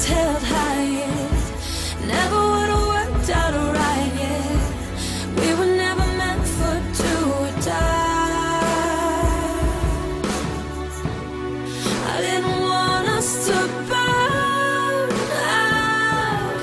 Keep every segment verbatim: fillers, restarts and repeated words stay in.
held high, yeah. Never would've worked out right, yeah. We were never meant for do or die. I didn't want us to burn out.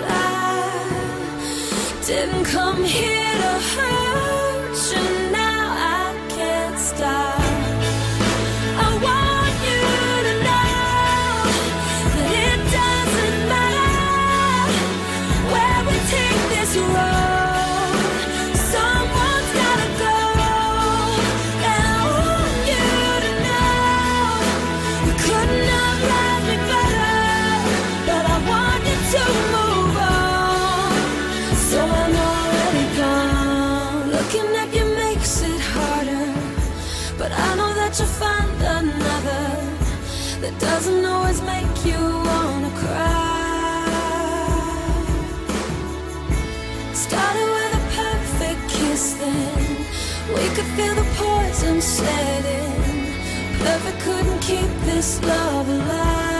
I didn't come here to hurt you. Now I can't stop. I want you to know that it doesn't matter where we take this road. Someone's gotta go, and I want you to know you couldn't have loved me better, but I want you to move on. So I'm already gone. Looking at you makes it harder, but I know that you'll find another that doesn't always make you wanna cry. Started with a perfect kiss, then we could feel the poison setting. Perfect couldn't keep this love alive.